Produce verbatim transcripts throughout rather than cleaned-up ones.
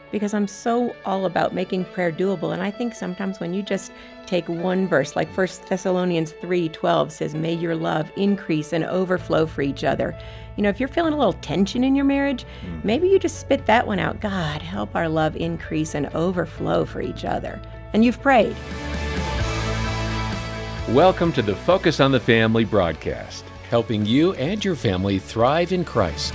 because I'm so all about making prayer doable. And I think sometimes when you just take one verse, like First Thessalonians three twelve says, may your love increase and overflow for each other. You know, if you're feeling a little tension in your marriage, mm. maybe you just spit that one out. God, help our love increase and overflow for each other. And you've prayed. Welcome to the Focus on the Family broadcast, helping you and your family thrive in Christ.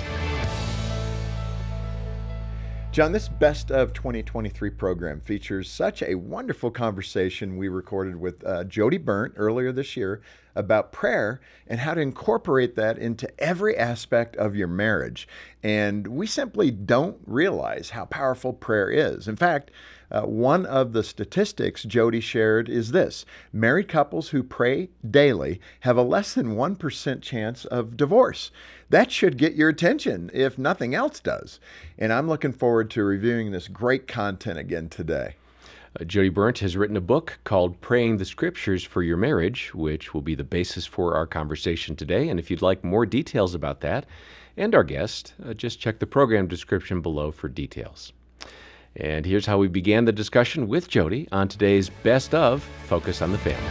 John, this Best of twenty twenty-three program features such a wonderful conversation we recorded with uh, Jodie Berndt earlier this year about prayer and how to incorporate that into every aspect of your marriage. And we simply don't realize how powerful prayer is. In fact, uh, one of the statistics Jodie shared is this: married couples who pray daily have a less than one percent chance of divorce. That should get your attention, if nothing else does. And I'm looking forward to reviewing this great content again today. Uh, Jodie Berndt has written a book called Praying the Scriptures for Your Marriage, which will be the basis for our conversation today. And if you'd like more details about that and our guest, uh, just check the program description below for details. And here's how we began the discussion with Jodie on today's Best of Focus on the Family.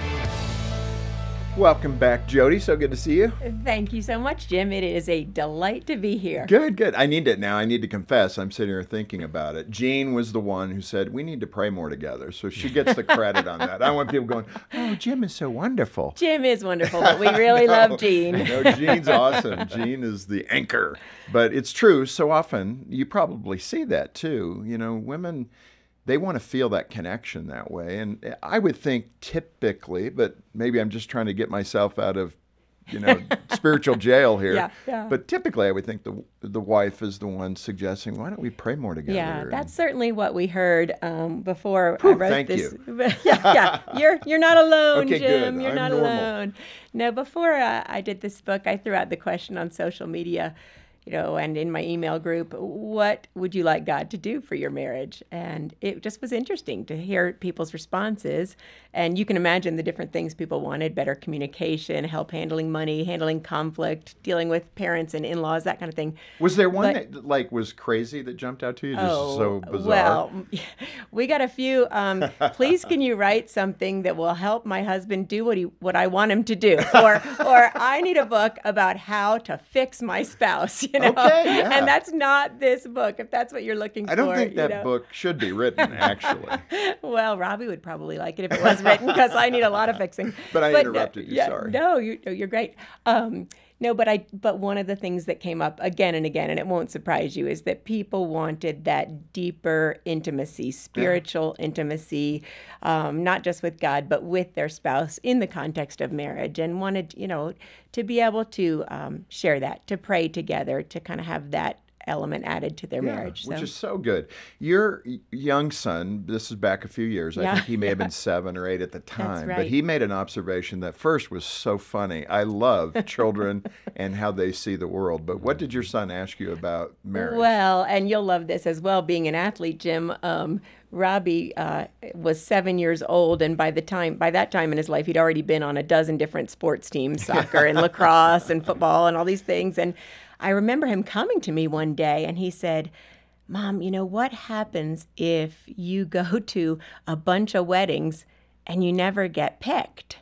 Welcome back, Jodie. So good to see you. Thank you so much, Jim. It is a delight to be here. Good, good. I need it now. I need to confess. I'm sitting here thinking about it. Jean was the one who said, we need to pray more together. So she gets the credit on that. I want people going, oh, Jim is so wonderful. Jim is wonderful, but we really love Jean. No, Jean's awesome. Jean is the anchor. But it's true. So often, you probably see that too. You know, women, they want to feel that connection that way. And I would think typically, but maybe I'm just trying to get myself out of, you know, spiritual jail here. Yeah, yeah. But typically I would think the the wife is the one suggesting, why don't we pray more together? Yeah, that's certainly what we heard um, before Whew, I wrote thank this. you. yeah, yeah, you're you're not alone, okay, Jim. good. You're I'm not normal. alone. No, before uh, I did this book, I threw out the question on social media, you know, and in my email group, what would you like God to do for your marriage? And it just was interesting to hear people's responses. And you can imagine the different things people wanted: better communication, help handling money, handling conflict, dealing with parents and in-laws, that kind of thing. Was there one But, that like was crazy that jumped out to you? Just oh, so bizarre. Well, we got a few. Um, please, can you write something that will help my husband do what he what I want him to do, or or I need a book about how to fix my spouse. You know? Okay, yeah. And that's not this book, if that's what you're looking for. I don't think that you know? book should be written, actually. Well, Robbie would probably like it if it was written, because I need a lot of fixing. But I no, interrupted you, yeah, sorry. No, you, no, you're great. Um, no, but I. But one of the things that came up again and again, and it won't surprise you, is that people wanted that deeper intimacy, spiritual yeah. intimacy, um, not just with God, but with their spouse in the context of marriage, and wanted, you know, to be able to um, share that, to pray together, to kind of have that element added to their yeah, marriage. Which so. is so good. Your young son, this is back a few years, I Yeah, think he may yeah. have been seven or eight at the time, That's right. but he made an observation that first was so funny. I love children and how they see the world. But what did your son ask you about marriage? Well, and you'll love this as well, being an athlete, Jim. Um, Robbie uh, was seven years old, and by the time, by that time in his life, he'd already been on a dozen different sports teams, soccer and lacrosse and football and all these things. And I remember him coming to me one day, and he said, Mom, you know, what happens if you go to a bunch of weddings and you never get picked?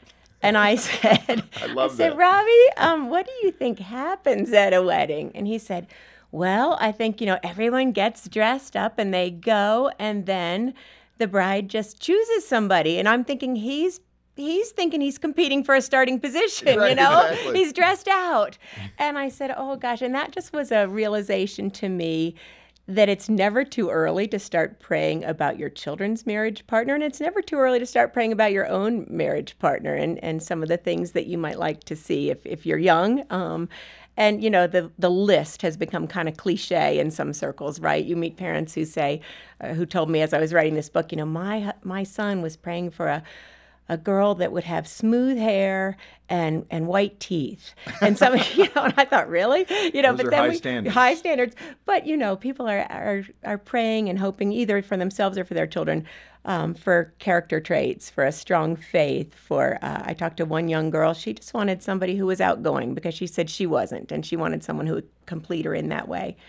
And I said, I love I said, that. Robbie, um, what do you think happens at a wedding? And he said, well, I think, you know, everyone gets dressed up and they go, and then the bride just chooses somebody. And I'm thinking he's He's thinking he's competing for a starting position, Right, you know? exactly. He's dressed out. And I said, oh, gosh. And that just was a realization to me that it's never too early to start praying about your children's marriage partner, and it's never too early to start praying about your own marriage partner and, and some of the things that you might like to see if, if you're young. Um, and, you know, the, the list has become kind of cliche in some circles, right? You meet parents who say, uh, who told me as I was writing this book, you know, my my son was praying for a a girl that would have smooth hair and and white teeth. And some, you know, and I thought, really? You know, Those but are then high we, standards. high standards. But, you know, people are, are, are praying and hoping either for themselves or for their children um, for character traits, for a strong faith, for, uh, I talked to one young girl, she just wanted somebody who was outgoing because she said she wasn't, and she wanted someone who would complete her in that way.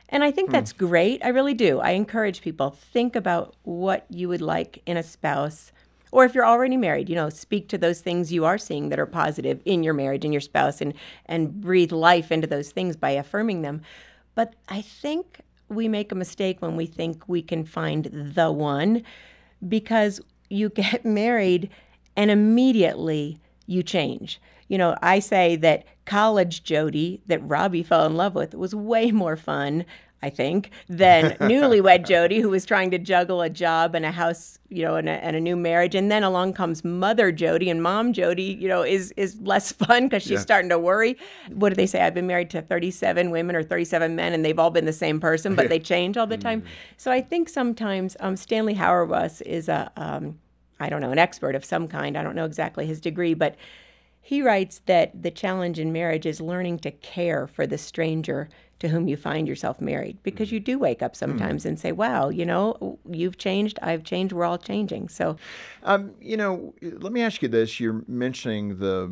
And I think that's great. I really do. I encourage people, think about what you would like in a spouse. Or if you're already married, you know, speak to those things you are seeing that are positive in your marriage and your spouse, and, and breathe life into those things by affirming them. But I think we make a mistake when we think we can find the one, because you get married and immediately you change. You know, I say that college Jodie that Robbie fell in love with was way more fun, I think, than newlywed Jodie, who was trying to juggle a job and a house, you know, and a, and a new marriage. And then along comes mother Jodie, and mom Jodie, you know, is is less fun because she's yeah. starting to worry. What do they say? I've been married to thirty-seven women or thirty-seven men, and they've all been the same person, but they change all the time. Mm. So I think sometimes um, Stanley Hauerwas is a, um, I don't know, an expert of some kind. I don't know exactly his degree, but he writes that the challenge in marriage is learning to care for the stranger to whom you find yourself married, because you do wake up sometimes mm. and say, wow, you know, you've changed, I've changed, we're all changing. So, um, you know, let me ask you this. You're mentioning the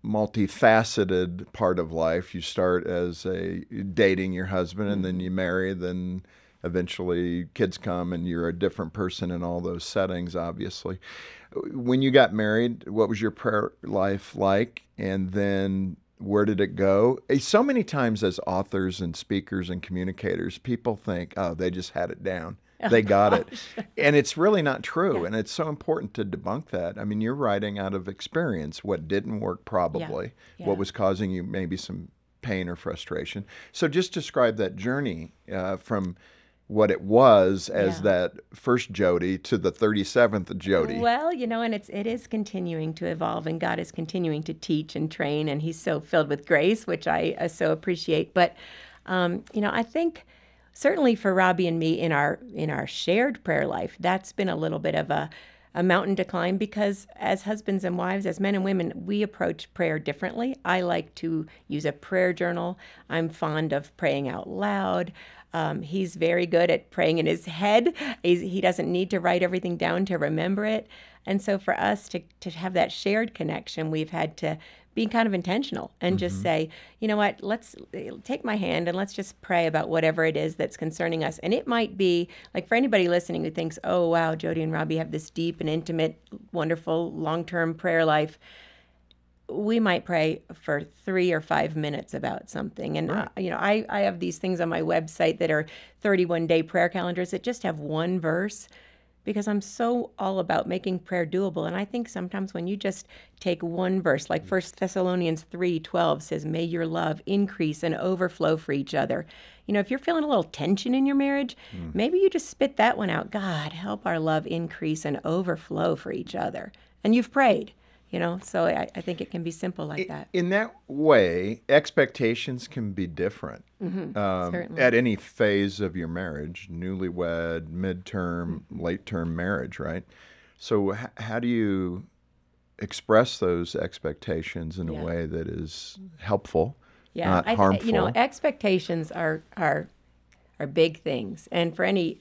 multifaceted part of life. You start as a dating your husband, mm. and then you marry, then eventually kids come, and you're a different person in all those settings, obviously. When you got married, what was your prayer life like? And then where did it go? So many times as authors and speakers and communicators, people think, oh, they just had it down. Oh, they got gosh. it. And it's really not true. Yeah. And it's so important to debunk that. I mean, you're writing out of experience what didn't work probably, yeah. Yeah. what was causing you maybe some pain or frustration. So just describe that journey uh, from what it was as yeah. that first Jodie to the thirty-seventh Jodie. Well, you know, and it's it is continuing to evolve, and God is continuing to teach and train, and He's so filled with grace, which I uh, so appreciate. But um, you know, I think certainly for Robbie and me in our in our shared prayer life, that's been a little bit of a a mountain to climb, because as husbands and wives, as men and women, we approach prayer differently. I like to use a prayer journal. I'm fond of praying out loud. Um, he's very good at praying in his head. He's, he doesn't need to write everything down to remember it. And so for us to, to have that shared connection, we've had to be kind of intentional and mm-hmm. just say, you know what, let's take my hand and let's just pray about whatever it is that's concerning us. And it might be, like, for anybody listening who thinks, oh, wow, Jodie and Robbie have this deep and intimate, wonderful, long-term prayer life. We might pray for three or five minutes about something. And, right. uh, you know, I, I have these things on my website that are thirty-one day prayer calendars that just have one verse, because I'm so all about making prayer doable. And I think sometimes when you just take one verse, like First Thessalonians three twelve says, may your love increase and overflow for each other. You know, if you're feeling a little tension in your marriage, mm. maybe you just spit that one out. God, help our love increase and overflow for each other. And you've prayed. You know, so I, I think it can be simple like that. In that way, expectations can be different Mm-hmm. um, Certainly. at any phase of your marriage, newlywed, midterm, mm-hmm. late-term marriage, right? So h- how do you express those expectations in Yeah. a way that is helpful, Yeah, not I, harmful? You know, expectations are are are big things, and for any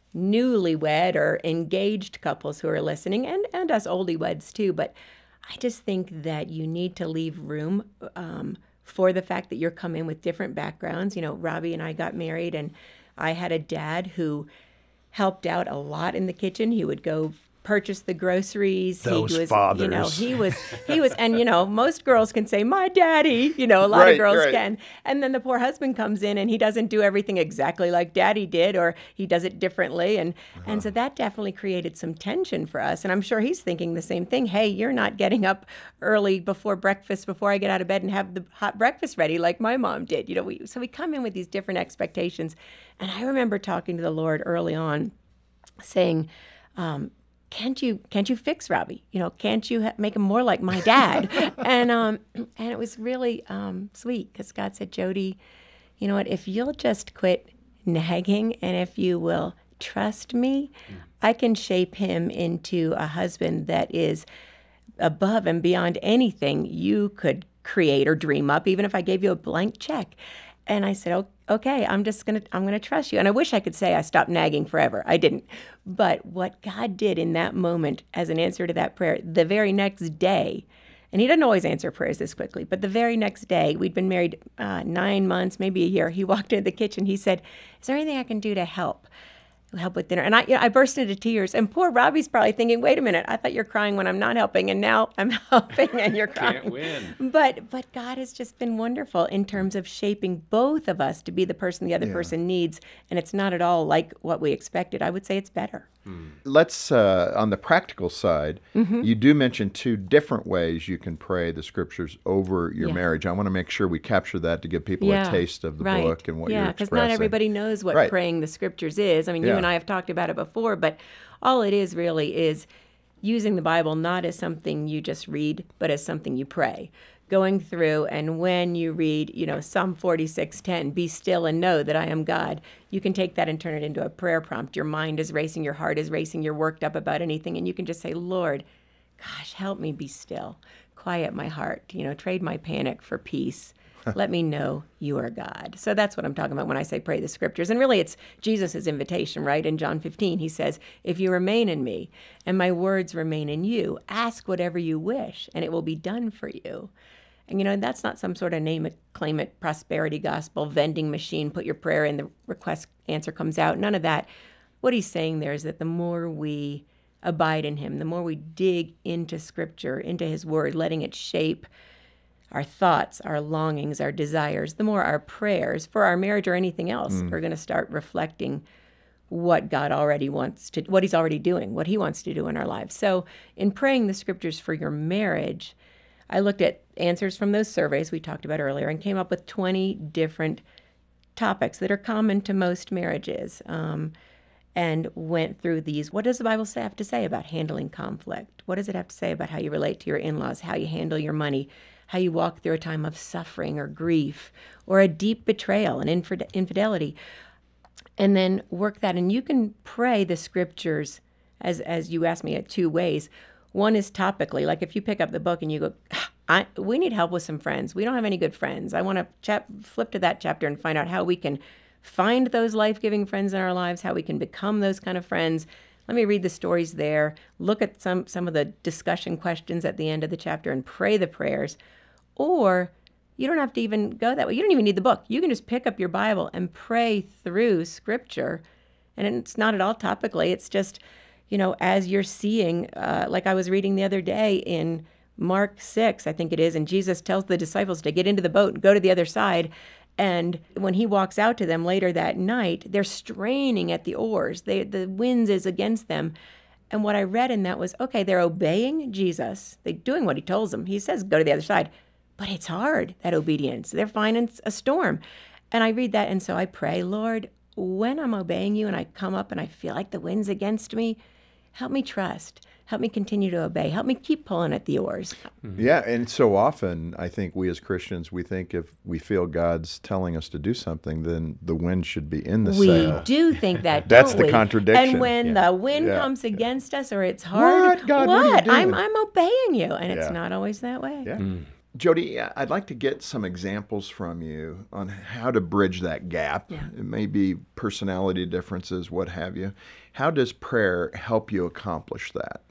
newlywed or engaged couples who are listening, and and us oldie-weds too, but I just think that you need to leave room um, for the fact that you're coming with different backgrounds. You know, Robbie and I got married, and I had a dad who helped out a lot in the kitchen. He would go purchase the groceries. Those he was, fathers. You know, he was, he was, and you know, most girls can say, "My daddy." You know, a lot Right, of girls right. can. And then the poor husband comes in, and he doesn't do everything exactly like daddy did, or he does it differently, and Uh-huh. and so that definitely created some tension for us. And I'm sure he's thinking the same thing. Hey, you're not getting up early before breakfast, before I get out of bed and have the hot breakfast ready like my mom did. You know, we so we come in with these different expectations. And I remember talking to the Lord early on, saying, um, can't you can't you fix Robbie? You know, can't you ha- make him more like my dad? and um, and it was really um, sweet, because God said, Jodie, you know what? If you'll just quit nagging, and if you will trust me, I can shape him into a husband that is above and beyond anything you could create or dream up, even if I gave you a blank check. And I said, okay, I'm just going to, I'm going to trust you. And I wish I could say I stopped nagging forever. I didn't. But what God did in that moment as an answer to that prayer, the very next day, And he doesn't always answer prayers this quickly. But the very next day, we'd been married uh, nine months, maybe a year. He walked into the kitchen. He said, "Is there anything I can do to help? help with dinner?" And I, you know, I burst into tears. And poor Robbie's probably thinking, "Wait a minute, I thought you're crying when I'm not helping, and now I'm helping and you're crying." Can't win. But but God has just been wonderful in terms of shaping both of us to be the person the other Yeah. person needs. And it's not at all like what we expected. I would say it's better. Let's, uh, on the practical side, Mm-hmm. you do mention two different ways you can pray the scriptures over your Yeah. marriage. I want to make sure we capture that to give people Yeah, a taste of the right. book and what yeah, you're because expressing. not everybody knows what Right. praying the scriptures is. I mean, you Yeah. and I have talked about it before, but all it is really is using the Bible not as something you just read, but as something you pray. Going through, and when you read, you know, Psalm forty-six ten, "Be still and know that I am God," you can take that and turn it into a prayer prompt. Your mind is racing, your heart is racing, you're worked up about anything, and you can just say, "Lord, gosh, help me be still. Quiet my heart. You know, trade my panic for peace. Let me know you are God." So that's what I'm talking about when I say pray the scriptures. And really, it's Jesus' invitation, right? In John fifteen, he says, "If you remain in me and my words remain in you, ask whatever you wish, and it will be done for you." And, you know, that's not some sort of name it, claim it, prosperity gospel, vending machine, put your prayer in, the request answer comes out. None of that. What he's saying there is that the more we abide in him, the more we dig into Scripture, into his word, letting it shape our thoughts, our longings, our desires, the more our prayers for our marriage or anything else are going to start reflecting what God already wants to, what he's already doing, what he wants to do in our lives. So in praying the scriptures for your marriage, I looked at answers from those surveys we talked about earlier and came up with twenty different topics that are common to most marriages, um, and went through these. What does the Bible say, have to say about handling conflict? What does it have to say about how you relate to your in-laws, how you handle your money, how you walk through a time of suffering or grief or a deep betrayal and infid- infidelity? And then work that. And you can pray the scriptures, as as you asked me, at two ways. One is topically, like if you pick up the book and you go, I, we need help with some friends. We don't have any good friends. I want to chap, flip to that chapter and find out how we can find those life-giving friends in our lives, how we can become those kind of friends. Let me read the stories there, look at some, some of the discussion questions at the end of the chapter and pray the prayers. Or you don't have to even go that way. You don't even need the book. You can just pick up your Bible and pray through Scripture. And it's not at all topically. It's just, you know, as you're seeing, uh, like I was reading the other day in Mark six, I think it is, and Jesus tells the disciples to get into the boat and go to the other side. And when he walks out to them later that night, they're straining at the oars. They, the wind is against them. And what I read in that was, okay, they're obeying Jesus. They're doing what he tells them. He says, go to the other side. But it's hard, that obedience. They're finding a storm. And I read that, and so I pray, Lord, when I'm obeying you and I come up and I feel like the wind's against me, help me trust. Help me continue to obey. Help me keep pulling at the oars. Yeah, and so often I think we as Christians, we think if we feel God's telling us to do something, then the wind should be in the We sail. do think that, That's don't the we? contradiction. And when Yeah. the wind Yeah. comes against us or it's hard, What? God, what are you doing? I'm, I'm obeying you. And it's Yeah. not always that way. Yeah. Jodie, I'd like to get some examples from you on how to bridge that gap. Yeah. It may be personality differences, what have you. How does prayer help you accomplish that?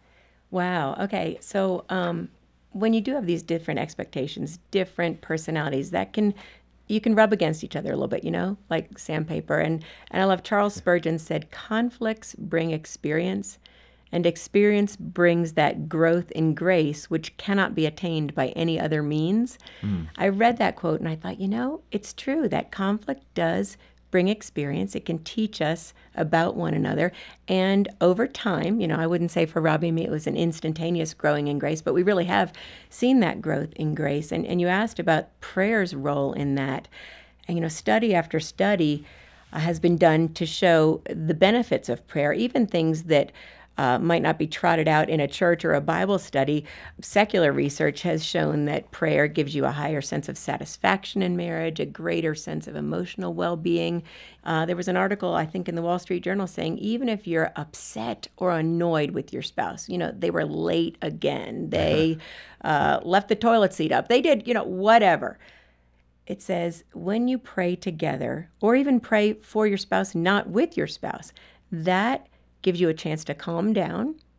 Wow. Okay. So um, when you do have these different expectations, different personalities, that can, you can rub against each other a little bit, you know, like sandpaper. And, and I love Charles Spurgeon said, conflicts bring experience, and experience brings that growth in grace, which cannot be attained by any other means. Mm. I read that quote and I thought, you know, it's true that conflict does bring experience. It can teach us about one another. And over time, you know, I wouldn't say for Robbie and me it was an instantaneous growing in grace, but we really have seen that growth in grace. And, and you asked about prayer's role in that. And, you know, study after study uh, has been done to show the benefits of prayer, even things that Uh, might not be trotted out in a church or a Bible study. Secular research has shown that prayer gives you a higher sense of satisfaction in marriage, a greater sense of emotional well-being. Uh, there was an article, I think, in the Wall Street Journal saying even if you're upset or annoyed with your spouse, you know, they were late again, they uh, left the toilet seat up, they did, you know, whatever. It says when you pray together or even pray for your spouse, not with your spouse, that gives you a chance to calm down,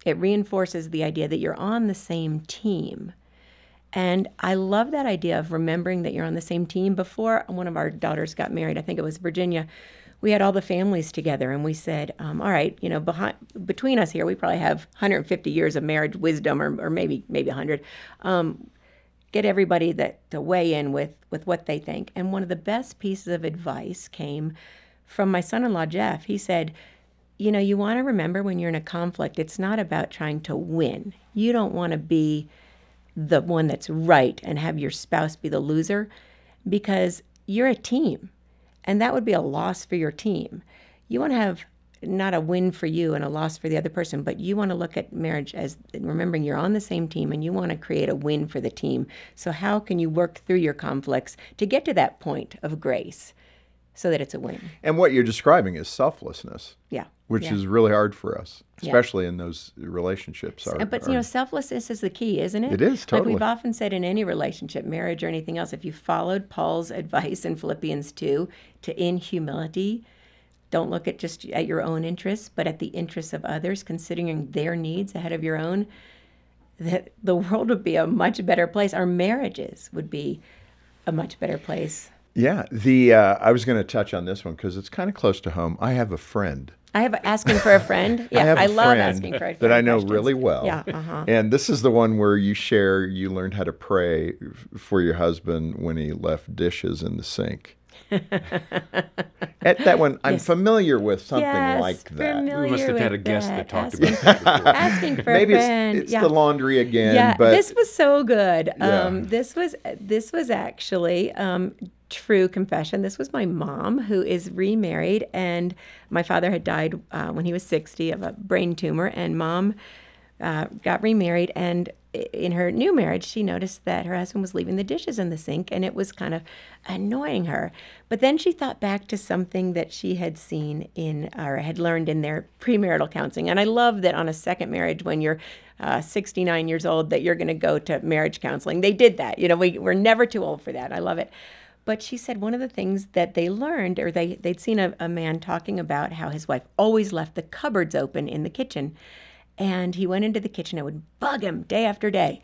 It reinforces the idea that you're on the same team. And I love that idea of remembering that you're on the same team. Before one of our daughters got married, I think it was Virginia, we had all the families together, and we said, um, all right, you know, behind, between us here, we probably have one hundred fifty years of marriage wisdom, or, or maybe maybe one hundred. Um, get everybody that to weigh in with, with what they think. And one of the best pieces of advice came from my son-in-law, Jeff. He said, you know, you want to remember when you're in a conflict, it's not about trying to win. You don't want to be the one that's right and have your spouse be the loser, because you're a team. And that would be a loss for your team. You want to have not a win for you and a loss for the other person, but you want to look at marriage as remembering you're on the same team and you want to create a win for the team. So how can you work through your conflicts to get to that point of grace so that it's a win? And what you're describing is selflessness. Yeah. Which yeah. is really hard for us, Yeah. especially in those relationships. Our, But, our, you know, selflessness is the key, isn't it? It is, totally. Like we've often said in any relationship, marriage or anything else, if you followed Paul's advice in Philippians two to in humility, don't look at just at your own interests, but at the interests of others, considering their needs ahead of your own, that the world would be a much better place. Our marriages would be a much better place. Yeah. The uh, I was going to touch on this one because it's kind of close to home. I have a friend. I have asking for a friend. Yeah, I, have I a love friend asking for a friend. that I know questions. really well. Yeah, uh-huh. And this is the one where you share you learned how to pray for your husband when he left dishes in the sink. At that one, I'm Yes. familiar with something Yes, like that. familiar We must have had a with guest that talked asking, about that before. asking for Maybe a it's, friend. it's yeah. the laundry again, yeah, but this was so good. Yeah. Um, this was this was actually um, true confession. This was my mom, who is remarried, and my father had died uh, when he was sixty of a brain tumor, and mom uh, got remarried, and in her new marriage, she noticed that her husband was leaving the dishes in the sink, and it was kind of annoying her. But then she thought back to something that she had seen in, or had learned in their premarital counseling. And I love that on a second marriage, when you're uh, sixty-nine years old, that you're going to go to marriage counseling. They did that. You know, we, we're never too old for that. I love it. But she said one of the things that they learned, or they, they'd seen a, a man talking about how his wife always left the cupboards open in the kitchen. And he went into the kitchen. It would bug him day after day.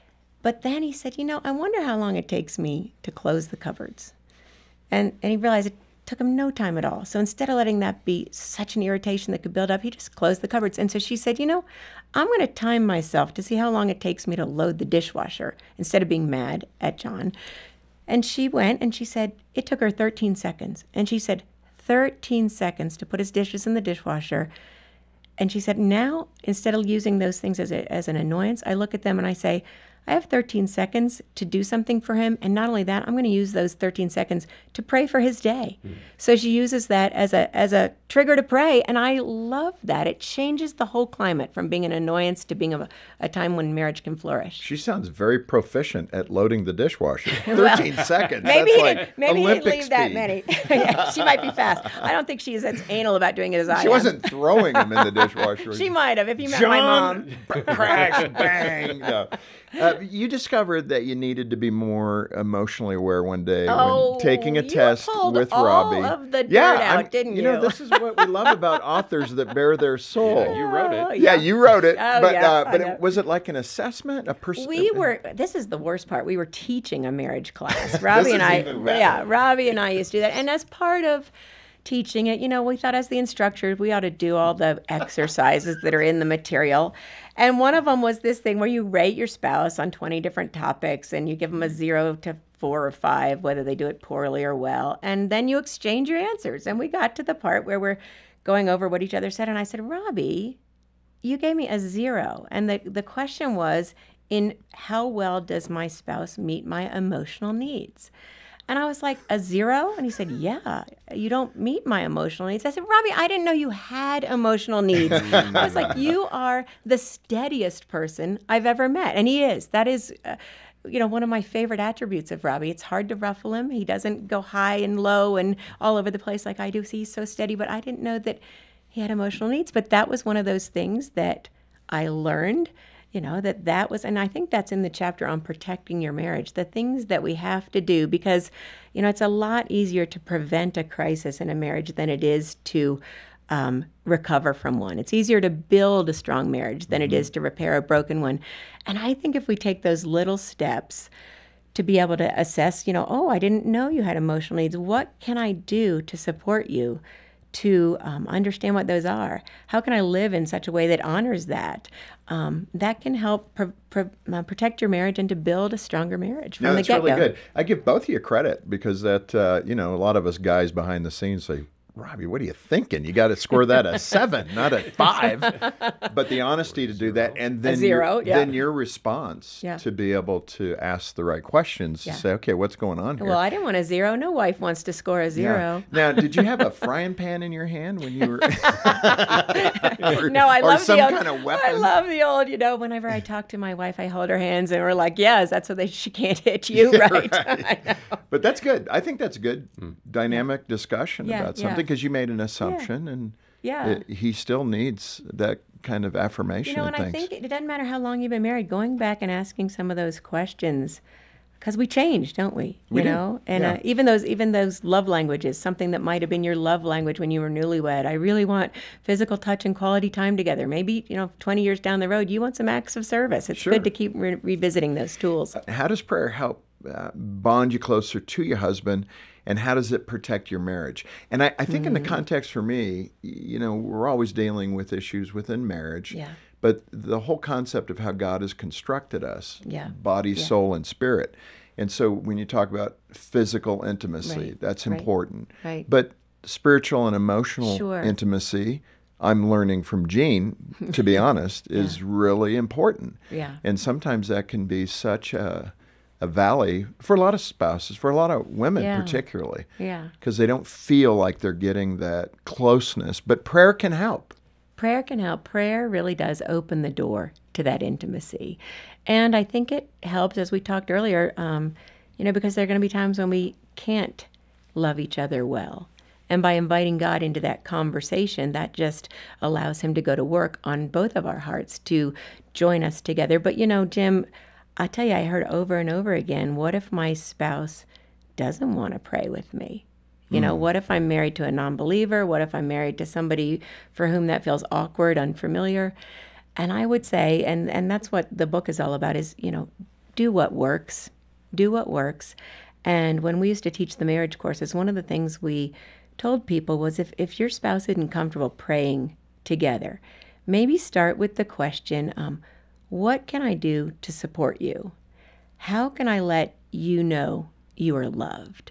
But then he said, you know, I wonder how long it takes me to close the cupboards. And, and he realized it took him no time at all. So instead of letting that be such an irritation that could build up, he just closed the cupboards. And so she said, you know, I'm going to time myself to see how long it takes me to load the dishwasher instead of being mad at John. And she went and she said it took her thirteen seconds. And she said thirteen seconds to put his dishes in the dishwasher. And she said, now, instead of using those things as, a, as an annoyance, I look at them and I say, I have thirteen seconds to do something for him. And not only that, I'm going to use those thirteen seconds to pray for his day. Mm. So she uses that as a as a trigger to pray. And I love that. It changes the whole climate from being an annoyance to being a, a time when marriage can flourish. she sounds very proficient at loading the dishwasher. Well, thirteen seconds. Maybe That's he like didn't, maybe he Olympic didn't leave that speed. many. Yeah, she might be fast. I don't think she's as anal about doing it as I She am. wasn't throwing them in the dishwasher. She might have if you met John, my mom. crash, bang. No. Uh, you discovered that you needed to be more emotionally aware one day Oh, when taking a you test pulled with all Robbie. of the dirt yeah, out, I'm- didn't You know, you? this is what we love about authors that bear their soul. Yeah, you wrote it. Oh, Yeah, you wrote it, Oh, but yeah, uh, I but know. it, was it like an assessment, a person? We were. This is the worst part. We were teaching a marriage class. Robbie This and is I. even better. Yeah, Robbie and I used to do that. And as part of teaching it, you know, we thought as the instructors, we ought to do all the exercises that are in the material. And one of them was this thing where you rate your spouse on twenty different topics, and you give them a zero to four or five, whether they do it poorly or well. And then you exchange your answers. And we got to the part where we're going over what each other said. And I said, Robbie, you gave me a zero. And the, the question was, in how well does my spouse meet my emotional needs? And I was like, a zero? And he said, yeah, you don't meet my emotional needs. I said, Robbie, I didn't know you had emotional needs. I was like, you are the steadiest person I've ever met. And he is. That is, uh, you know, one of my favorite attributes of Robbie. It's hard to ruffle him. He doesn't go high and low and all over the place like I do. So he's so steady. But I didn't know that he had emotional needs. But that was one of those things that I learned. You know, that that was, and I think that's in the chapter on protecting your marriage, the things that we have to do, because, you know, it's a lot easier to prevent a crisis in a marriage than it is to um, recover from one. It's easier to build a strong marriage than it is to repair a broken one. And I think if we take those little steps to be able to assess, you know, oh, I didn't know you had emotional needs. What can I do to support you, to um, understand what those are? How can I live in such a way that honors that? Um, that can help pro- pro- uh, protect your marriage and to build a stronger marriage from No, the that's get-go. really good. I give both of you credit because that, uh, you know, a lot of us guys behind the scenes say, Robbie, what are you thinking? You got to score that a seven, not a five. But the honesty to do that, and then A zero, your, yeah. then your response Yeah. to be able to ask the right questions Yeah. to say, okay, what's going on here? Well, I didn't want a zero. No wife wants to score a Yeah. zero. Now, did you have a frying pan in your hand when you were? or, No, I or love some the old, kind of weapon. I love the old, you know, whenever I talk to my wife, I hold her hands and we're like, yes, that's so that she can't hit you, right? I know. But that's good. I think that's good dynamic discussion Yeah, about yeah. something because you made an assumption and Yeah. it- he still needs that kind of affirmation You know, and and I things. think it doesn't matter how long you've been married, going back and asking some of those questions, because we change, don't we? We you do. know, and Yeah. uh, even those even those love languages, something that might have been your love language when you were newlywed. I really want physical touch and quality time together. Maybe you know, twenty years down the road, you want some acts of service. It's Sure. good to keep re- revisiting those tools. How does prayer help uh, bond you closer to your husband, and how does it protect your marriage? And I, I think in the Mm. context for me, you know, we're always dealing with issues within marriage. Yeah. But the whole concept of how God has constructed us, Yeah. body, Yeah. soul, and spirit. And so when you talk about physical intimacy, Right. that's Right. important. Right. But spiritual and emotional Sure. intimacy, I'm learning from Jean, to be honest, is really important. Yeah. And sometimes that can be such a, a valley for a lot of spouses, for a lot of women Yeah. particularly, Yeah. because they don't feel like they're getting that closeness. But prayer can help. Prayer can help. Prayer really does open the door to that intimacy. And I think it helps, as we talked earlier, um, you know, because there are going to be times when we can't love each other well. And by inviting God into that conversation, that just allows him to go to work on both of our hearts to join us together. But, you know, Jim, I tell you, I heard over and over again, what if my spouse doesn't want to pray with me? You know, what if I'm married to a non-believer? What if I'm married to somebody for whom that feels awkward, unfamiliar? And I would say, and, and that's what the book is all about, is, you know, do what works. Do what works. And when we used to teach the marriage courses, one of the things we told people was if, if your spouse isn't comfortable praying together, maybe start with the question, um, what can I do to support you? How can I let you know you are loved?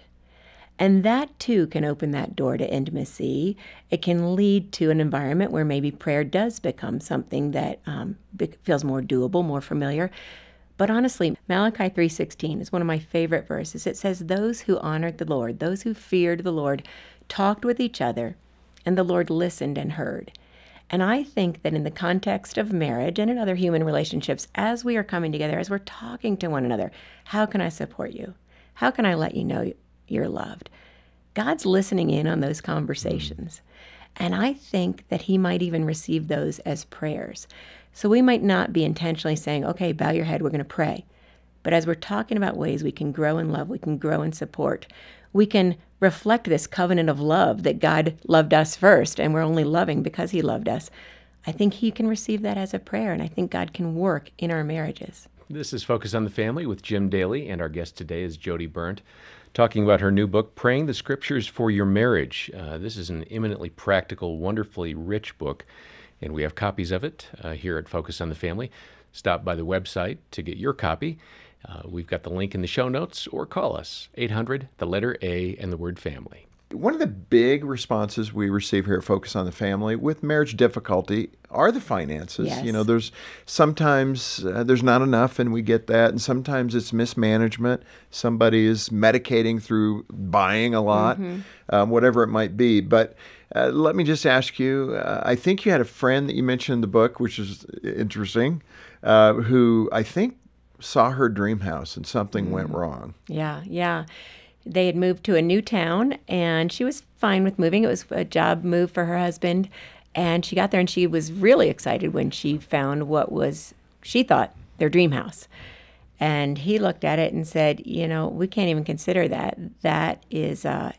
And that, too, can open that door to intimacy. It can lead to an environment where maybe prayer does become something that um, be- feels more doable, more familiar. But honestly, Malachi three sixteen is one of my favorite verses. It says, those who honored the Lord, those who feared the Lord, talked with each other, and the Lord listened and heard. And I think that in the context of marriage and in other human relationships, as we are coming together, as we're talking to one another, how can I support you? How can I let you know you're loved? God's listening in on those conversations. And I think that he might even receive those as prayers. So we might not be intentionally saying, okay, bow your head, we're going to pray. But as we're talking about ways we can grow in love, we can grow in support, we can reflect this covenant of love that God loved us first, and we're only loving because he loved us. I think he can receive that as a prayer, and I think God can work in our marriages. This is Focus on the Family with Jim Daly, and our guest today is Jodie Berndt, talking about her new book, Praying the Scriptures for Your Marriage. Uh, this is an eminently practical, wonderfully rich book, and we have copies of it uh, here at Focus on the Family. Stop by the website to get your copy. Uh, we've got the link in the show notes, or call us, eight hundred, the letter A, and the word family. One of the big responses we receive here at Focus on the Family with marriage difficulty are the finances. Yes. You know, there's sometimes uh, there's not enough, and we get that, and sometimes it's mismanagement. Somebody is medicating through buying a lot, um, whatever it might be. But uh, let me just ask you, uh, I think you had a friend that you mentioned in the book, which is interesting, uh, who I think saw her dream house and something went wrong. Yeah, yeah. They had moved to a new town, and she was fine with moving. It was a job move for her husband. And she got there, and she was really excited when she found what was, she thought, their dream house. And he looked at it and said, you know, we can't even consider that. That is, uh,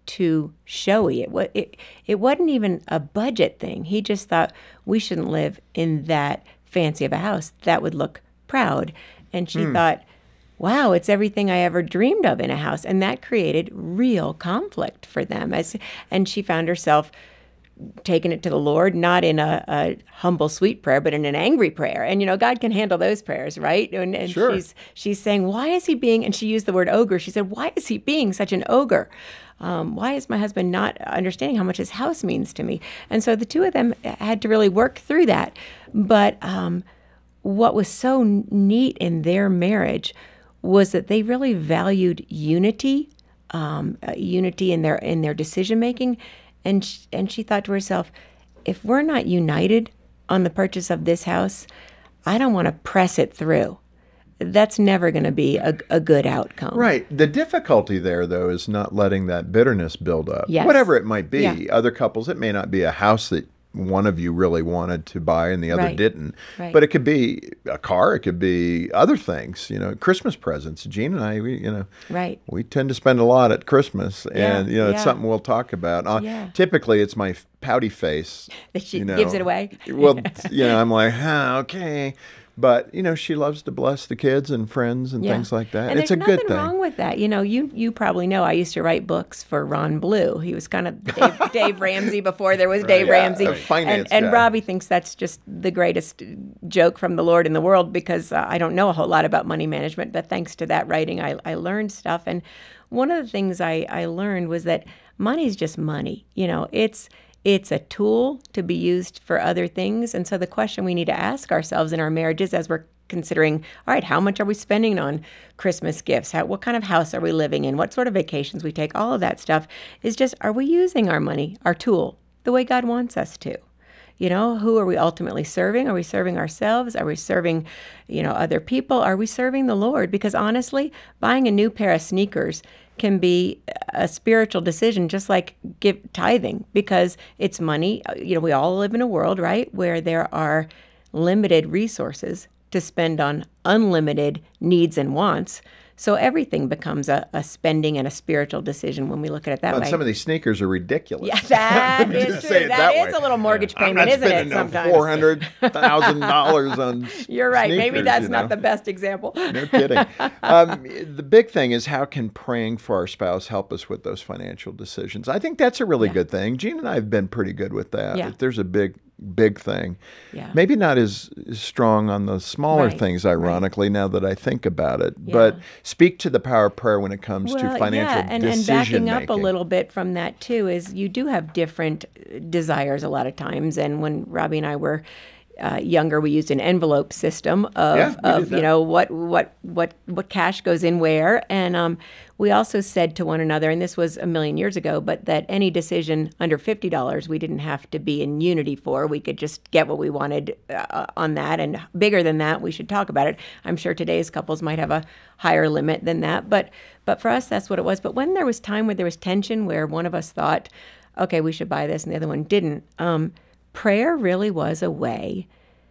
too showy. It, wa- it, it wasn't even a budget thing. He just thought we shouldn't live in that fancy of a house. That would look proud. And she thought, wow, it's everything I ever dreamed of in a house. And that created real conflict for them. As And she found herself taking it to the Lord, not in a, a humble, sweet prayer, but in an angry prayer. And, you know, God can handle those prayers, right? And, and Sure. she's she's saying, why is he being, and she used the word ogre. She said, why is he being such an ogre? Um, why is my husband not understanding how much his house means to me? And so the two of them had to really work through that. But um, what was so neat in their marriage was that they really valued unity, um, uh, unity in their in their decision making. And she, and she thought to herself, if we're not united on the purchase of this house, I don't want to press it through. That's never going to be a, a good outcome. Right. The difficulty there, though, is not letting that bitterness build up. Yes. Whatever it might be. Yeah. Other couples, it may not be a house that one of you really wanted to buy and the other Right. didn't. Right. But it could be a car. It could be other things. You know, Christmas presents. Gene and I, we, you know, Right. we tend to spend a lot at Christmas, and Yeah, you know, it's yeah. something we'll talk about. Uh, Yeah. Typically, it's my f- pouty face That she you know. gives it away. Well, you know, I'm like, huh, okay. But, you know, she loves to bless the kids and friends and Yeah. things like that. And it's a there's good nothing thing. wrong with that. You know, you you probably know I used to write books for Ron Blue. He was kind of Dave, Dave Ramsey before there was Dave Yeah, Ramsey. a finance and and guy. Robbie thinks that's just the greatest joke from the Lord in the world because uh, I don't know a whole lot about money management, but thanks to that writing, I, I learned stuff. And one of the things I, I learned was that money's just money. You know, it's It's a tool to be used for other things. And so the question we need to ask ourselves in our marriages as we're considering, all right, how much are we spending on Christmas gifts? How, what kind of house are we living in? What sort of vacations we take? All of that stuff is just, are we using our money, our tool, the way God wants us to? You know, who are we ultimately serving? Are we serving ourselves? Are we serving, you know, other people? Are we serving the Lord? Because honestly, buying a new pair of sneakers can be a spiritual decision, just like give tithing, because it's money. You know, we all live in a world, right, where there are limited resources to spend on unlimited needs and wants. So everything becomes a, a spending and a spiritual decision when we look at it that Well, way. some of these sneakers are ridiculous. Yeah, that Let me is just true. say it that is way. a little mortgage I'm payment, not isn't it? spending Sometimes four hundred thousand dollars on You're right. Maybe sneakers, that's you not know? the best example. No kidding. Um, the big thing is, how can praying for our spouse help us with those financial decisions? I think that's a really Yeah. good thing. Gene and I have been pretty good with that. Yeah. If there's a big, big thing, Yeah. maybe not as, as strong on the smaller Right, things, right. ironically, now that I think about it. Yeah. But speak to the power of prayer when it comes to financial yeah, and, and decision backing making. up a little bit from that too is you do have different uh, desires a lot of times. And when Robbie and I were uh, younger, we used an envelope system of, Yeah, we did of that. you know what what what what cash goes in where. And um, we also said to one another, and this was a million years ago, but that any decision under fifty dollars we didn't have to be in unity for. We could just get what we wanted uh, on that, and bigger than that, we should talk about it. I'm sure today's couples might have a higher limit than that, but but for us, that's what it was. But when there was time where there was tension, where one of us thought, okay, we should buy this, and the other one didn't, um, prayer really was a way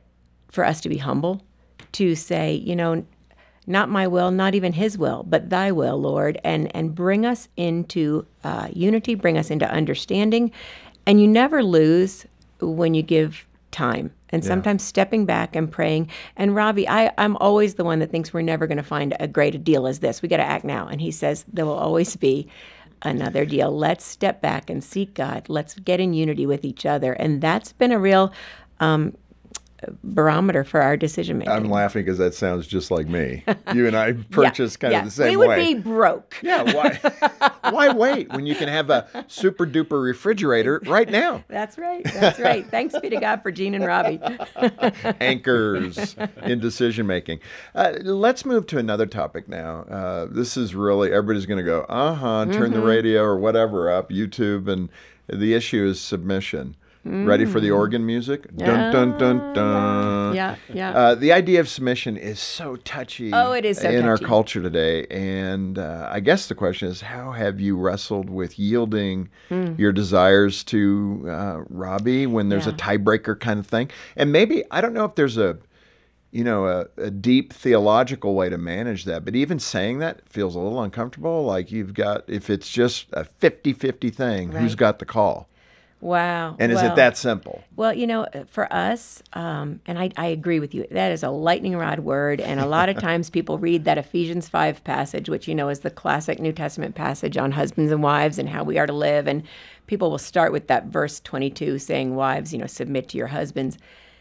for us to be humble, to say, you know, not my will, not even his will, but thy will, Lord, and and bring us into uh, unity, bring us into understanding. And you never lose when you give time. And sometimes stepping back and praying. And Robbie, I, I'm always the one that thinks we're never going to find a great a deal as this. We got to act now. And he says there will always be another deal. Let's step back and seek God. Let's get in unity with each other. And that's been a real um, barometer for our decision making. I'm laughing because that sounds just like me. You and I purchase kind yeah. of the same we would way. be broke. Yeah, why why wait when you can have a super duper refrigerator right now? That's right. That's right. Thanks be to God for Gene and Robbie. Anchors in decision making. Uh, let's move to another topic now. Uh, this is really, everybody's going to go, uh-huh, turn the radio or whatever up, YouTube, and the issue is submission. Ready for the organ music? Dun, dun, dun, dun. Yeah, yeah. Uh, the idea of submission is so touchy Oh, it is so in our touchy. culture today. And uh, I guess the question is, how have you wrestled with yielding your desires to uh, Robbie when there's Yeah. a tiebreaker kind of thing? And maybe, I don't know if there's a you know, a, a deep theological way to manage that. But even saying that feels a little uncomfortable. Like you've got, if it's just a fifty-fifty thing, Right. who's got the call? Wow. And is well, it that simple? Well, you know, for us, um, and I, I agree with you, that is a lightning rod word. And a lot of times people read that Ephesians five passage, which, you know, is the classic New Testament passage on husbands and wives and how we are to live. And people will start with that verse twenty-two saying, wives, you know, submit to your husbands.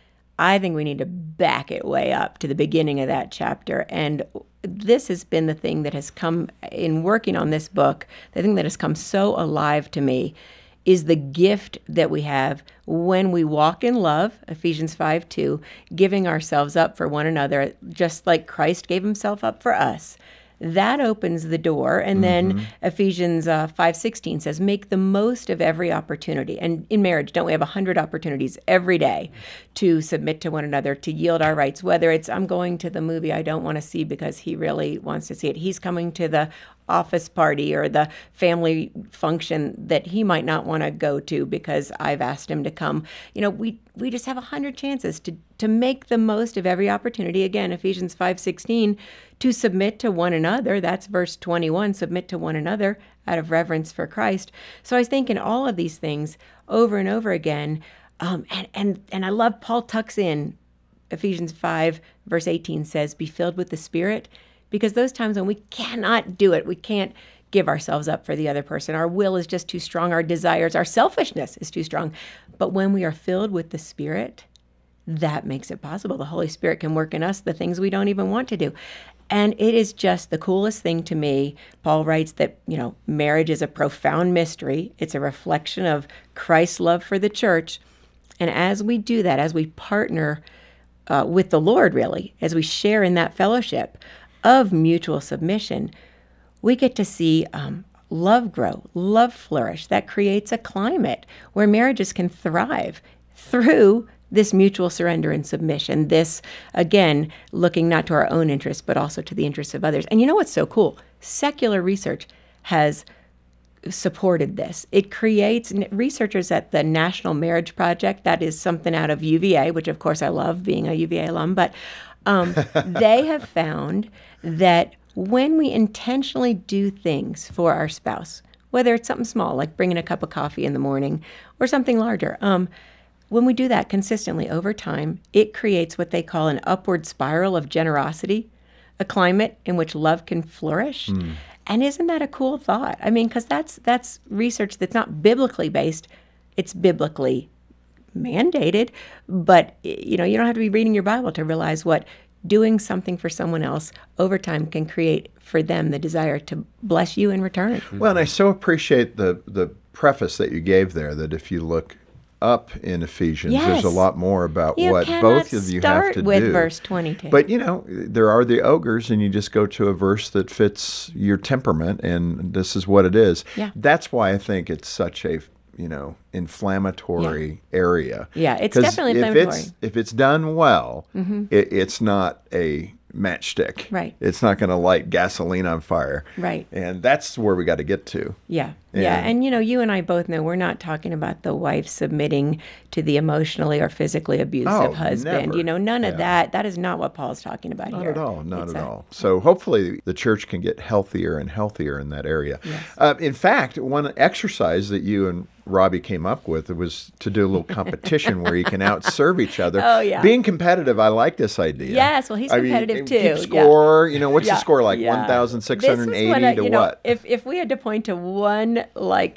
I think we need to back it way up to the beginning of that chapter. And this has been the thing that has come in working on this book, the thing that has come so alive to me is the gift that we have when we walk in love, Ephesians five two, giving ourselves up for one another, just like Christ gave himself up for us. That opens the door. And then mm-hmm. Ephesians uh, five sixteen says, make the most of every opportunity. And in marriage, don't we have one hundred opportunities every day to submit to one another, to yield our rights, whether it's I'm going to the movie I don't want to see because he really wants to see it. He's coming to the office party or the family function that he might not want to go to because I've asked him to come. You know, we we just have a hundred chances to to make the most of every opportunity. Again, Ephesians five sixteen, to submit to one another. That's verse twenty-one, submit to one another out of reverence for Christ. So I was thinking all of these things over and over again. Um, and, and, and I love Paul tucks in Ephesians five, verse eighteen says, be filled with the Spirit. Because those times when we cannot do it, we can't give ourselves up for the other person. Our will is just too strong. Our desires, our selfishness is too strong. But when we are filled with the Spirit, that makes it possible. The Holy Spirit can work in us the things we don't even want to do. And it is just the coolest thing to me. Paul writes that, you know, marriage is a profound mystery. It's a reflection of Christ's love for the church. And as we do that, as we partner uh, with the Lord, really, as we share in that fellowship of mutual submission, we get to see um, love grow, love flourish. That creates a climate where marriages can thrive through this mutual surrender and submission. This, again, looking not to our own interests, but also to the interests of others. And you know what's so cool? Secular research has supported this. It creates, researchers at the National Marriage Project, that is something out of U V A, which of course I love being a U V A alum, but um, they have found that when we intentionally do things for our spouse, whether it's something small like bringing a cup of coffee in the morning or something larger, um, when we do that consistently over time, it creates what they call an upward spiral of generosity, a climate in which love can flourish. Mm. And isn't that a cool thought? I mean, because that's that's research that's not biblically based. It's biblically mandated, but you know, you don't have to be reading your Bible to realize what doing something for someone else over time can create for them the desire to bless you in return. Well, and I so appreciate the the preface that you gave there, that if you look up in Ephesians, yes. there's a lot more about you what both of you have to start with do. Verse twenty-two. But, you know, there are the ogres, and you just go to a verse that fits your temperament, and this is what it is. Yeah. That's why I think it's such a, you know, inflammatory yeah. area. Yeah, it's 'Cause definitely if inflammatory. It's, if it's done well, mm-hmm. it, it's not a matchstick. Right. It's not going to light gasoline on fire. Right. And that's where we got to get to. Yeah. And, yeah. And, you know, you and I both know we're not talking about the wife submitting to the emotionally or physically abusive oh, husband. Never. You know, none yeah. of that. That is not what Paul's talking about not here. Not at all. Not it's at a, all. So hopefully the church can get healthier and healthier in that area. Yes. Uh, in fact, one exercise that you and Robbie came up with was to do a little competition where you can outserve each other. Oh, yeah. Being competitive, I like this idea. Yes, well, he's competitive I mean, too. Keep score. Yeah. You know, what's yeah. the score like? Yeah. one thousand six hundred eighty I, to you know, what? If if we had to point to one like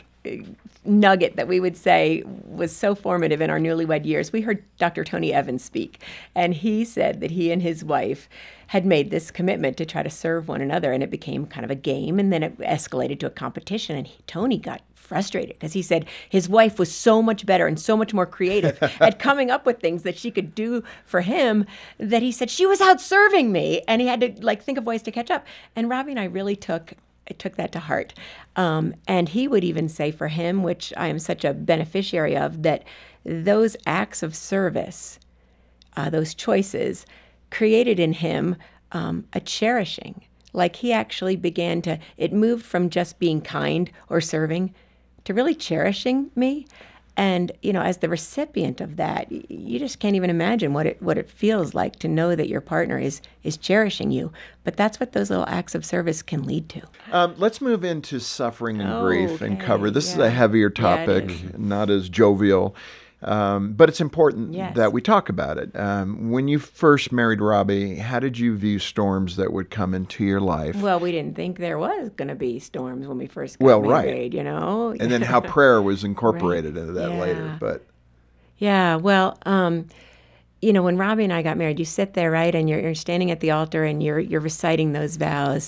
nugget that we would say was so formative in our newlywed years, we heard Doctor Tony Evans speak, and he said that he and his wife had made this commitment to try to serve one another, and it became kind of a game, and then it escalated to a competition, and he, Tony got frustrated because he said his wife was so much better and so much more creative at coming up with things that she could do for him, that he said she was out serving me, and he had to like think of ways to catch up. And Robbie and I really took took that to heart. Um, and he would even say for him, which I am such a beneficiary of, that those acts of service, uh, those choices, created in him um, a cherishing. Like he actually began to, it moved from just being kind or serving to really cherishing me. And, you know, as the recipient of that, you just can't even imagine what it what it feels like to know that your partner is is cherishing you. But that's what those little acts of service can lead to. Um, let's move into suffering and Oh, grief and okay, cover. This is yeah. a heavier Yeah, it topic, is. not as jovial, um, but it's important Yes. that we talk about it. Um, when you first married Robbie, how did you view storms that would come into your life? Well, we didn't think there was going to be storms when we first got Well, right. married, you know? And then how prayer was incorporated Right. into that Yeah. later. But Yeah, well, um, you know, when Robbie and I got married, you sit there, right, and you're, you're standing at the altar and you're you're reciting those vows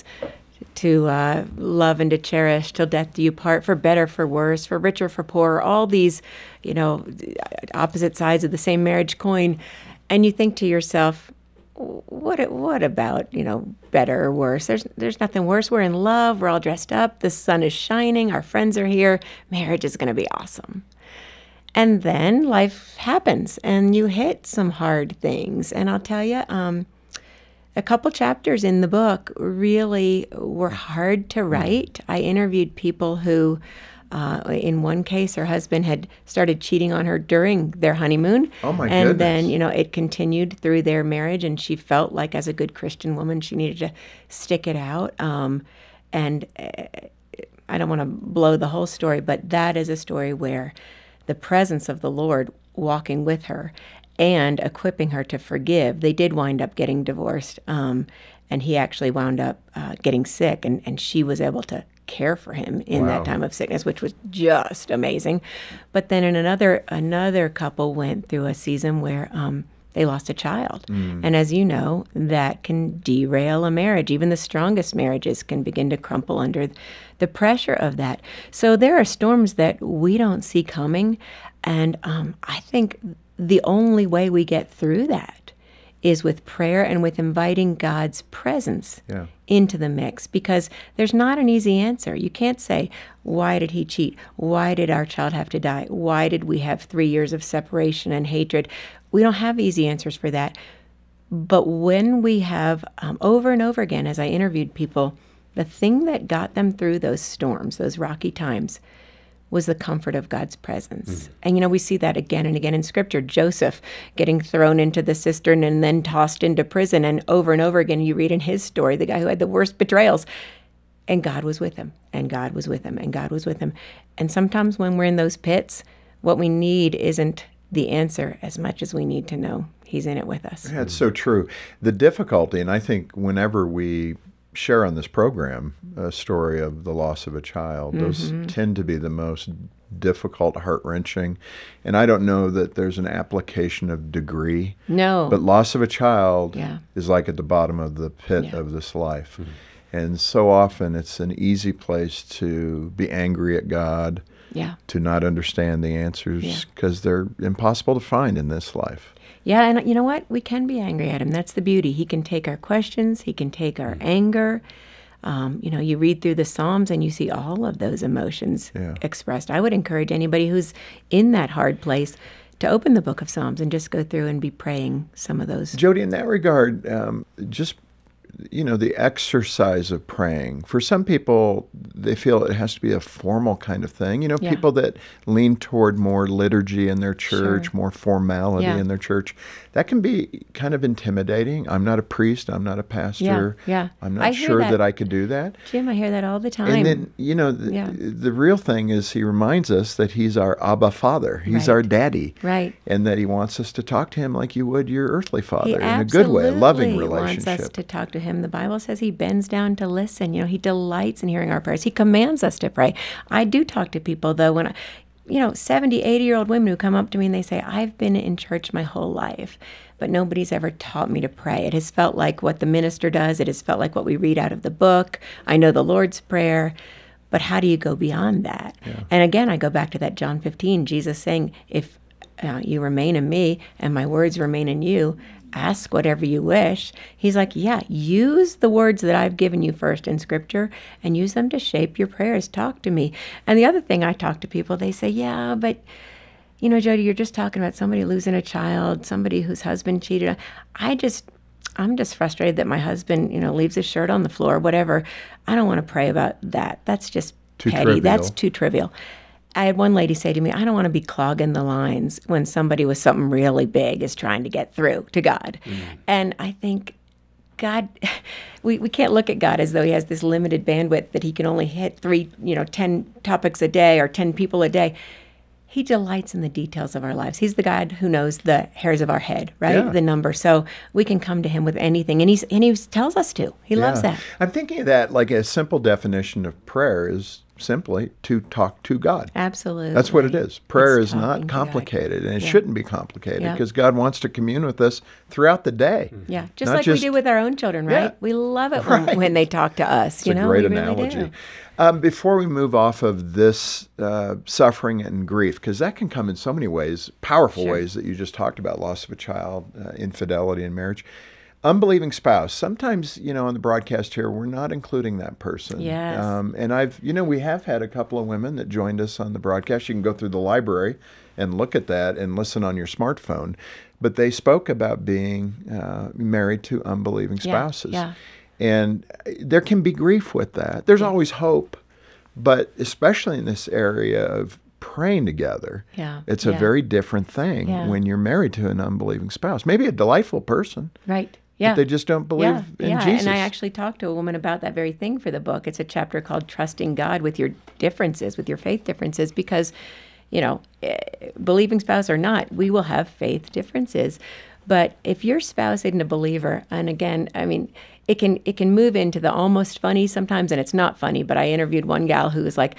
to uh, love and to cherish till death do you part, for better, for worse, for richer, for poorer, all these, you know, opposite sides of the same marriage coin. And you think to yourself, what what about, you know, better or worse? There's there's nothing worse. We're in love. We're all dressed up. The sun is shining. Our friends are here. Marriage is going to be awesome. And then life happens, and you hit some hard things. And I'll tell you, um, a couple chapters in the book really were hard to write. I interviewed people who, uh, in one case, her husband had started cheating on her during their honeymoon. Oh, my And goodness. then, you know, it continued through their marriage, and she felt like, as a good Christian woman, she needed to stick it out. Um, and uh, I don't want to blow the whole story, but that is a story where the presence of the Lord walking with her and equipping her to forgive. They did wind up getting divorced, um, and he actually wound up uh, getting sick, and, and she was able to care for him in Wow. that time of sickness, which was just amazing. But then in another another couple went through a season where um, they lost a child. Mm. And as you know, that can derail a marriage. Even the strongest marriages can begin to crumple under the pressure of that. So there are storms that we don't see coming. And um, I think the only way we get through that is with prayer and with inviting God's presence Yeah. into the mix, because there's not an easy answer. You can't say, why did he cheat? Why did our child have to die? Why did we have three years of separation and hatred? We don't have easy answers for that. But when we have, um, over and over again, as I interviewed people, the thing that got them through those storms, those rocky times, was the comfort of God's presence. Mm. And, you know, we see that again and again in Scripture. Joseph getting thrown into the cistern and then tossed into prison. And over and over again, you read in his story, the guy who had the worst betrayals. And God was with him, and God was with him, and God was with him. And sometimes when we're in those pits, what we need isn't the answer as much as we need to know He's in it with us. Yeah, it's so true. The difficulty, and I think whenever we share on this program a story of the loss of a child, mm-hmm. those tend to be the most difficult, heart-wrenching. And I don't know that there's an application of degree. No. But loss of a child yeah. is like at the bottom of the pit yeah. of this life. Mm-hmm. And so often it's an easy place to be angry at God, yeah. to not understand the answers because yeah. they're impossible to find in this life. Yeah, and you know what? We can be angry at Him. That's the beauty. He can take our questions. He can take our mm-hmm. anger. Um, you know, you read through the Psalms and you see all of those emotions yeah. expressed. I would encourage anybody who's in that hard place to open the book of Psalms and just go through and be praying some of those. Jodie, in that regard, um, just, you know, the exercise of praying. For some people, they feel it has to be a formal kind of thing. You know, yeah. people that lean toward more liturgy in their church, sure. more formality yeah. in their church. That can be kind of intimidating. I'm not a priest. I'm not a pastor. Yeah, yeah. I'm not I sure that. that I could do that. Jim, I hear that all the time. And then, you know, the, yeah. the real thing is he reminds us that He's our Abba Father. He's right. our daddy. Right. And that He wants us to talk to Him like you would your earthly father He in a good way, a loving absolutely relationship. wants us to talk to Him. The Bible says He bends down to listen. You know, He delights in hearing our prayers. He commands us to pray. I do talk to people, though, when I, you know, seventy, eighty-year-old women who come up to me and they say, I've been in church my whole life, but nobody's ever taught me to pray. It has felt like what the minister does. It has felt like what we read out of the book. I know the Lord's Prayer, but how do you go beyond that? Yeah. And again, I go back to that John fifteen, Jesus saying, if uh, you remain in me and my words remain in you, ask whatever you wish. He's like, yeah, use the words that I've given you first in Scripture and use them to shape your prayers. Talk to me. And the other thing, I talk to people, they say, yeah, but you know, Jodie, you're just talking about somebody losing a child, somebody whose husband cheated. I just, I'm just frustrated that my husband, you know, leaves his shirt on the floor, whatever. I don't want to pray about that. That's just too petty. Trivial. That's too trivial. I had one lady say to me, I don't want to be clogging the lines when somebody with something really big is trying to get through to God. Mm. And I think God, we, we can't look at God as though he has this limited bandwidth that he can only hit three, you know, ten topics a day or ten people a day. He delights in the details of our lives. He's the God who knows the hairs of our head, right? Yeah. The number. So we can come to him with anything. And, he's, and he tells us to. He yeah. loves that. I'm thinking of that like a simple definition of prayer is simply to talk to God. Absolutely. That's what it is. Prayer it's is not complicated, and it yeah. shouldn't be complicated because yeah. God wants to commune with us throughout the day. Yeah, just like just, we do with our own children, right? Yeah. We love it when, right. when they talk to us. It's you a know? great we analogy. Really um, before we move off of this uh, suffering and grief, because that can come in so many ways, powerful sure. ways that you just talked about, loss of a child, uh, infidelity in marriage. Unbelieving spouse. Sometimes, you know, on the broadcast here, we're not including that person. Yes. Um, and I've, you know, we have had a couple of women that joined us on the broadcast. You can go through the library and look at that and listen on your smartphone. But they spoke about being uh, married to unbelieving spouses. Yeah. And there can be grief with that. There's yeah. always hope. But especially in this area of praying together, yeah. it's a yeah. very different thing yeah. when you're married to an unbelieving spouse. Maybe a delightful person. Right. Yeah. But they just don't believe yeah, in yeah. Jesus. And I actually talked to a woman about that very thing for the book. It's a chapter called Trusting God with Your Differences, with your faith differences, because, you know, believing spouse or not, we will have faith differences. But if your spouse isn't a believer, and again, I mean, it can it can move into the almost funny sometimes, and it's not funny, but I interviewed one gal who was like,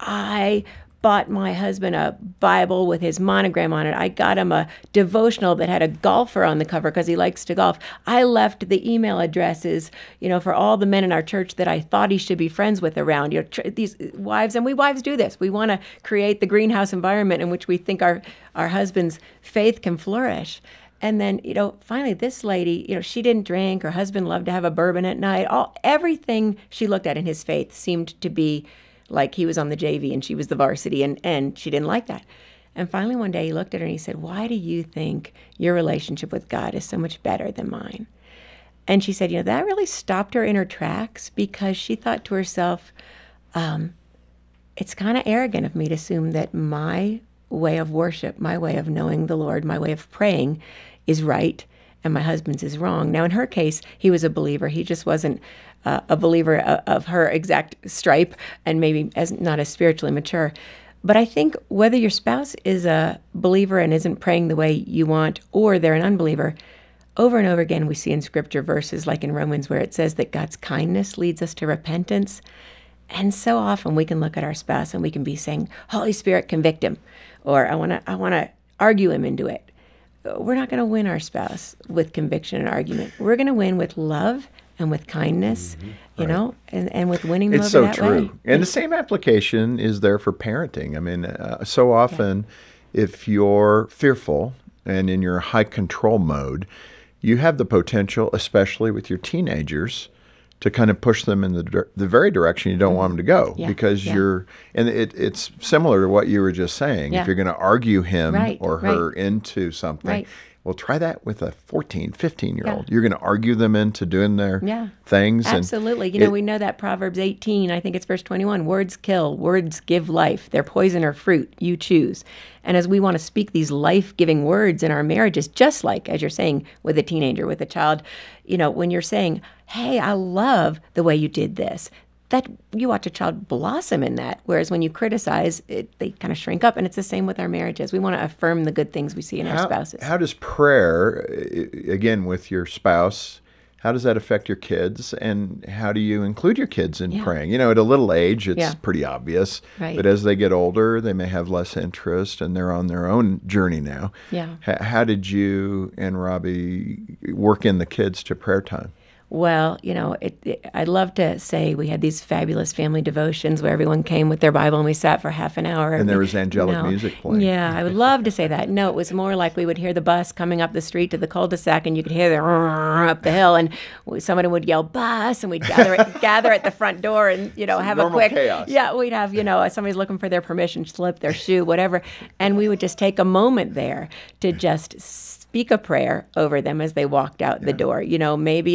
I bought my husband a Bible with his monogram on it. I got him a devotional that had a golfer on the cover because he likes to golf. I left the email addresses, you know, for all the men in our church that I thought he should be friends with around. You know, tr- these wives, and we wives do this. We want to create the greenhouse environment in which we think our, our husband's faith can flourish. And then, you know, finally this lady, you know, she didn't drink. Her husband loved to have a bourbon at night. All everything she looked at in his faith seemed to be like he was on the J V and she was the varsity, and, and she didn't like that. And finally one day he looked at her and he said, why do you think your relationship with God is so much better than mine? And she said, you know, that really stopped her in her tracks, because she thought to herself, um, it's kind of arrogant of me to assume that my way of worship, my way of knowing the Lord, my way of praying is right and my husband's is wrong. Now, in her case, he was a believer. He just wasn't uh, a believer of, of her exact stripe, and maybe as not as spiritually mature. But I think whether your spouse is a believer and isn't praying the way you want, or they're an unbeliever, over and over again we see in Scripture verses like in Romans where it says that God's kindness leads us to repentance. And so often we can look at our spouse and we can be saying, Holy Spirit, convict him, or I want to I want to argue him into it. We're not going to win our spouse with conviction and argument. We're going to win with love and with kindness, mm-hmm. you right. know, and, and with winning them it's over so that true. way. And the same application is there for parenting. I mean, uh, so often yeah. if you're fearful and in your high control mode, you have the potential, especially with your teenagers, to kind of push them in the the very direction you don't mm-hmm. want them to go, yeah. because yeah. you're, and it, it's similar to what you were just saying. Yeah. If you're going to argue him right. or her right. into something, right. well, try that with a fourteen, fifteen-year-old. Yeah. You're going to argue them into doing their yeah. things. Absolutely. And you know, it, we know that Proverbs eighteen, I think it's verse twenty-one, words kill, words give life. They're poison or fruit, you choose. And as we want to speak these life-giving words in our marriages, just like, as you're saying, with a teenager, with a child, you know, when you're saying, hey, I love the way you did this, that you watch a child blossom in that. Whereas when you criticize, it, they kind of shrink up. And it's the same with our marriages. We want to affirm the good things we see in how, our spouses. How does prayer, again, with your spouse, how does that affect your kids? And how do you include your kids in yeah. praying? You know, at a little age, it's yeah. pretty obvious. Right. But as they get older, they may have less interest, and they're on their own journey now. Yeah. H- how did you and Robbie work in the kids to prayer time? Well, you know, it, it, I'd love to say we had these fabulous family devotions where everyone came with their Bible and we sat for half an hour. And there was angelic no. music playing. Yeah, I would love to say that. No, it was more like we would hear the bus coming up the street to the cul-de-sac, and you could hear the up the hill, and somebody would yell bus, and we'd gather at, gather at the front door and, you know, have a quick chaos. Yeah, we'd have, you know, somebody's looking for their permission slip, their shoe, whatever, and we would just take a moment there to just speak a prayer over them as they walked out yeah. the door. You know, maybe it might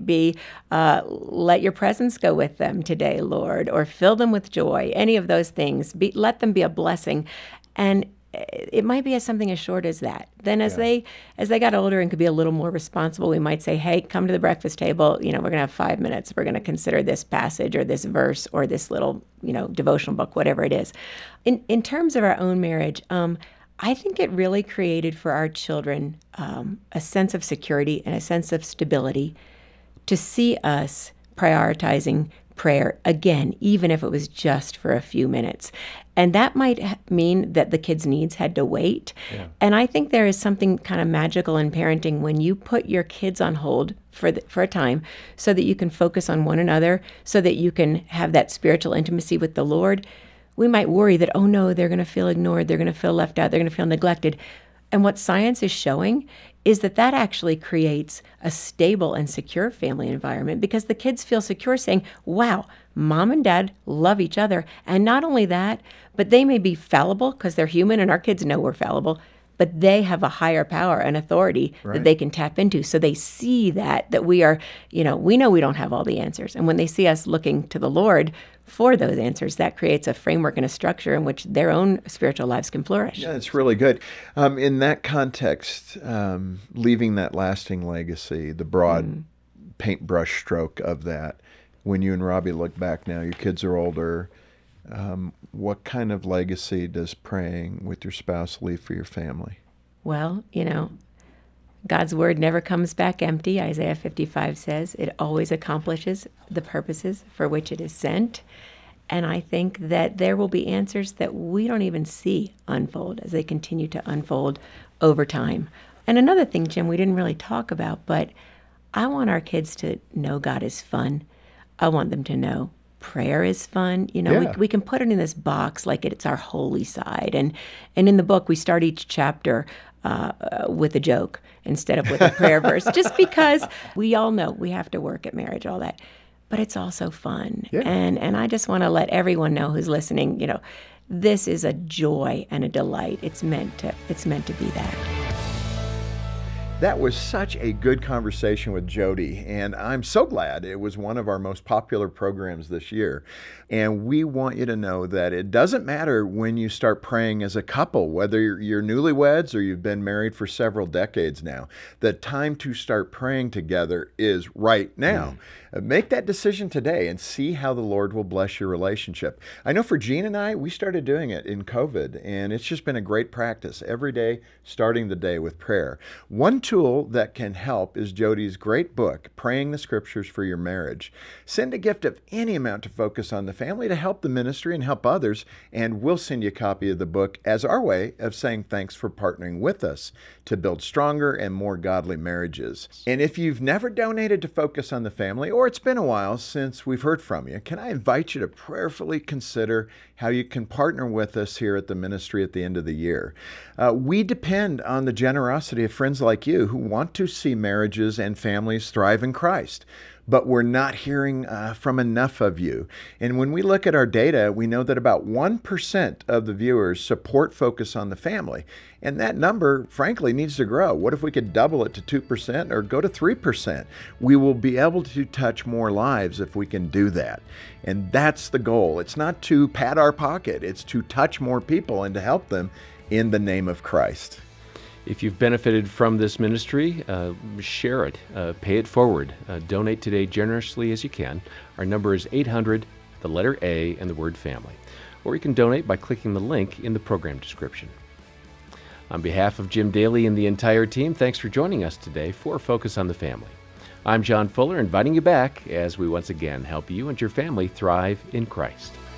be, uh, let your presence go with them today, Lord, or fill them with joy. Any of those things. Be, let them be a blessing. And it might be as something as short as that. Then as yeah. they as they got older and could be a little more responsible, we might say, hey, come to the breakfast table. You know, we're going to have five minutes. We're going to consider this passage or this verse or this little, you know, devotional book, whatever it is. In in terms of our own marriage, um, I think it really created for our children um, a sense of security and a sense of stability to see us prioritizing prayer again, even if it was just for a few minutes. And that might mean that the kids' needs had to wait. Yeah. And I think there is something kind of magical in parenting when you put your kids on hold for the, for a time so that you can focus on one another, so that you can have that spiritual intimacy with the Lord. We might worry that, oh no, they're going to feel ignored, they're going to feel left out, they're going to feel neglected. And what science is showing is that that actually creates a stable and secure family environment because the kids feel secure saying, wow, mom and dad love each other. And not only that, but they may be fallible because they're human and our kids know we're fallible, but they have a higher power and authority right. that they can tap into. So they see that, that we are, you know, we know we don't have all the answers. And when they see us looking to the Lord for those answers, that creates a framework and a structure in which their own spiritual lives can flourish. Yeah, it's really good. Um, in that context, um, leaving that lasting legacy, the broad mm. paintbrush stroke of that, when you and Robbie look back now, your kids are older, um, what kind of legacy does praying with your spouse leave for your family? Well, you know, God's word never comes back empty, Isaiah fifty-five says. It always accomplishes the purposes for which it is sent. And I think that there will be answers that we don't even see unfold as they continue to unfold over time. And another thing, Jim, we didn't really talk about, but I want our kids to know God is fun. I want them to know prayer is fun. You know, yeah. we, we can put it in this box like it's our holy side. And, and in the book, we start each chapter uh, with a joke instead of with a prayer verse, just because we all know we have to work at marriage, all that. But it's also fun. Yeah. And and I just want to let everyone know who's listening, you know, this is a joy and a delight. It's meant to, it's meant to be that. That was such a good conversation with Jodie, and I'm so glad it was one of our most popular programs this year. And we want you to know that it doesn't matter when you start praying as a couple, whether you're newlyweds or you've been married for several decades now. The time to start praying together is right now. Mm. Make that decision today and see how the Lord will bless your relationship. I know for Jean and I, we started doing it in COVID, and it's just been a great practice every day, starting the day with prayer. One tool that can help is Jodie's great book, Praying the Scriptures for Your Marriage. Send a gift of any amount to focus on the family to help the ministry and help others, and we'll send you a copy of the book as our way of saying thanks for partnering with us to build stronger and more godly marriages. And if you've never donated to Focus on the Family, or it's been a while since we've heard from you, can I invite you to prayerfully consider how you can partner with us here at the ministry at the end of the year. Uh, we depend on the generosity of friends like you who want to see marriages and families thrive in Christ. But we're not hearing uh, from enough of you. And when we look at our data, we know that about one percent of the viewers support Focus on the Family. And that number, frankly, needs to grow. What if we could double it to two percent or go to three percent? We will be able to touch more lives if we can do that. And that's the goal. It's not to pad our pocket. It's to touch more people and to help them in the name of Christ. If you've benefited from this ministry, uh, share it, uh, pay it forward. Uh, donate today generously as you can. Our number is eight hundred, the letter A, and the word family. Or you can donate by clicking the link in the program description. On behalf of Jim Daly and the entire team, thanks for joining us today for Focus on the Family. I'm John Fuller, inviting you back as we once again help you and your family thrive in Christ.